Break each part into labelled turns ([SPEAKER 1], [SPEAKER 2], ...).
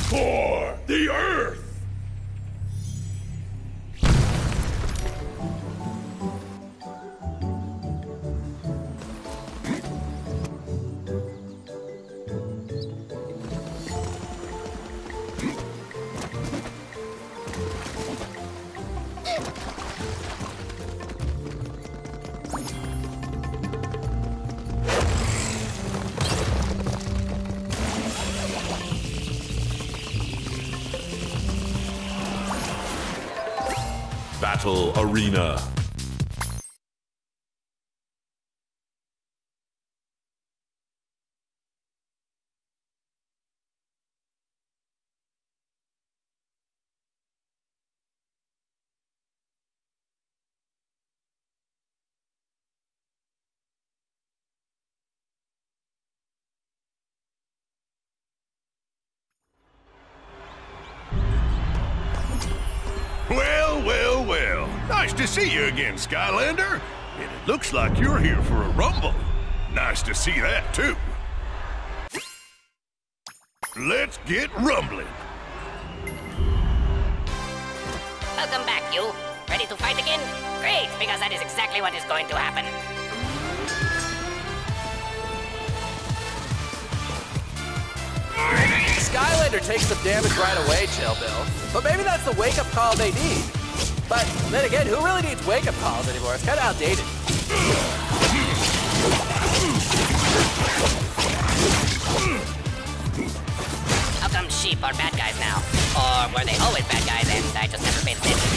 [SPEAKER 1] For the Earth! Battle Arena. Well. Nice to see you again, Skylander. And it looks like you're here for a rumble. Nice to see that, too. Let's get rumbling.
[SPEAKER 2] Welcome back, you. Ready to fight again? Great, because that is exactly what is going to happen.
[SPEAKER 3] Skylander takes some damage right away, Chill Bill. But maybe that's the wake-up call they need. But then again, who really needs wake-up calls anymore? It's kind of outdated.
[SPEAKER 2] How come sheep are bad guys now? Or were they always bad guys and I just never paid attention?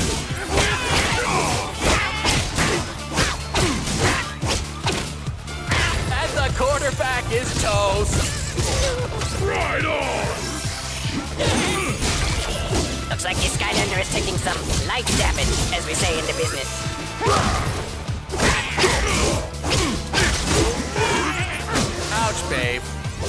[SPEAKER 3] And the quarterback is toast.
[SPEAKER 1] Right on!
[SPEAKER 2] Looks like the Skylander is taking some light damage, as we say in the business.
[SPEAKER 3] Ouch, babe.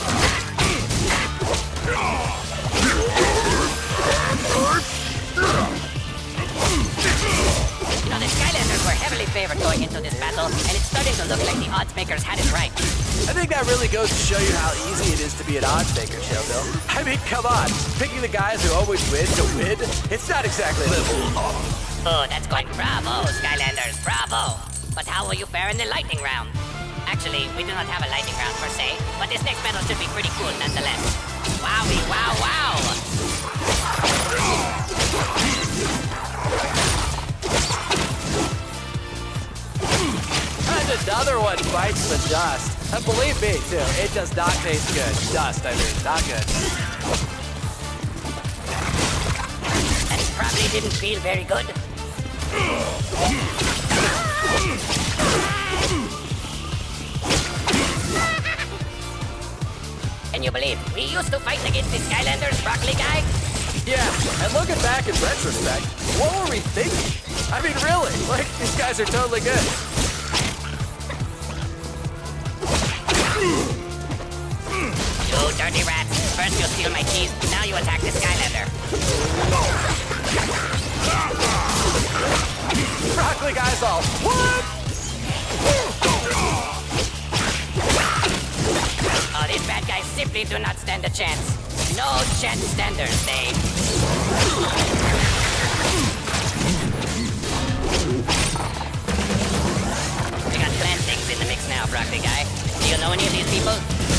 [SPEAKER 2] You know, the Skylanders were heavily favored going into this battle, and it's starting to look like the odds makers had it right.
[SPEAKER 3] I think that really goes to show you how easy it is to be an odds maker, Chill Bill. I mean, come on. Picking the guys who always win to win, it's not exactly level up.
[SPEAKER 2] Oh, that's going bravo, Skylanders, bravo! But how will you fare in the lightning round? Actually, we do not have a lightning round per se, but this next battle should be pretty cool nonetheless. Wowie, wow, wow!
[SPEAKER 3] And another one bites the dust. And believe me, too, it does not taste good. Dust, I mean, not good.
[SPEAKER 2] That probably didn't feel very good. Can you believe we used to fight against the Skylanders, broccoli guy?
[SPEAKER 3] Yeah, and looking back in retrospect, what were we thinking? I mean, really, like, these guys are totally good.
[SPEAKER 2] You dirty rats. First you steal my keys, now you attack the Skylander.
[SPEAKER 3] Broccoli guys all, what?
[SPEAKER 2] Oh, these bad guys simply do not stand a chance. No chance standers, they. We got clan things in the mix now, broccoli guy. Do you know any of these people?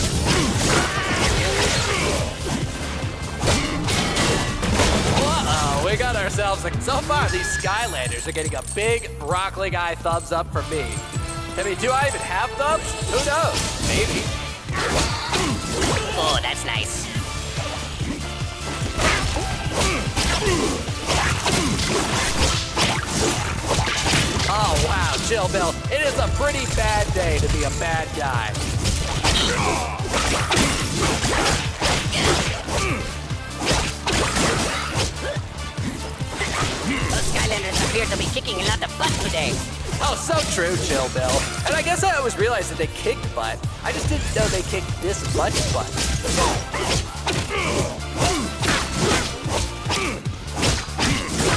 [SPEAKER 3] Uh-oh, we got ourselves a... So far, these Skylanders are getting a big broccoli guy thumbs up from me. I mean, do I even have thumbs? Who knows? Maybe.
[SPEAKER 2] Oh, that's nice.
[SPEAKER 3] Oh, wow, Chill Bill. It is a pretty bad day to be a bad guy.
[SPEAKER 2] Those Skylanders appear to be kicking a lot of butt today.
[SPEAKER 3] Oh, so true, Chill Bill. And I guess I always realized that they kicked butt. I just didn't know they kicked this much butt.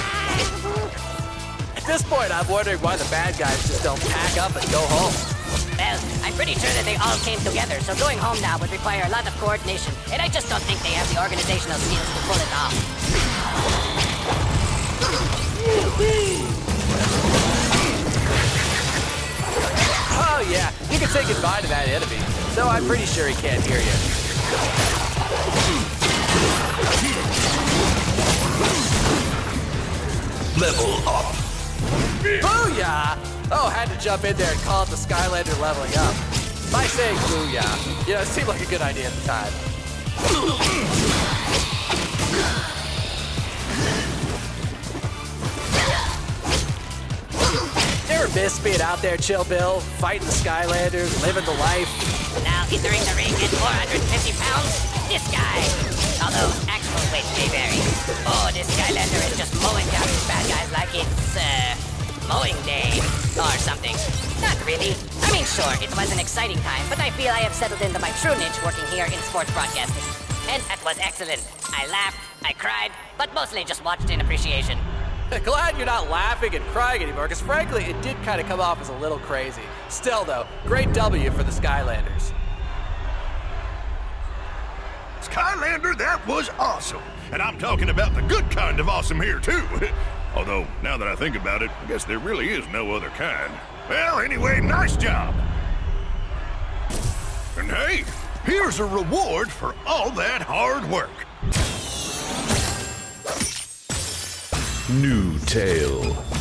[SPEAKER 3] At this point, I'm wondering why the bad guys just don't pack up and go home.
[SPEAKER 2] Well, I'm pretty sure that they all came together, so going home now would require a lot of coordination, and I just don't think they have the organizational skills to pull it off.
[SPEAKER 3] Oh yeah, you can say goodbye to that enemy, though I'm pretty sure he can't hear you.
[SPEAKER 1] Level up.
[SPEAKER 3] Booyah! Oh, had to jump in there and call it the Skylander leveling up. By saying booyah, you know, it seemed like a good idea at the time. Never miss being out there, Chill Bill, fighting the Skylanders, living the life.
[SPEAKER 2] Now entering the ring at 450 pounds, this guy. Although actual weight may vary. Oh, this Skylander is just mowing down these bad guys like it's, mowing day or something. Not really. I mean, sure, it was an exciting time, but I feel I have settled into my true niche working here in sports broadcasting. And that was excellent. I laughed, I cried, but mostly just watched in appreciation.
[SPEAKER 3] Glad you're not laughing and crying anymore, because frankly, it did kind of come off as a little crazy. Still, though, great W for the Skylanders.
[SPEAKER 1] Skylander, that was awesome. And I'm talking about the good kind of awesome here, too. Although, now that I think about it, I guess there really is no other kind. Well, anyway, nice job. And hey, here's a reward for all that hard work.
[SPEAKER 4] New tale.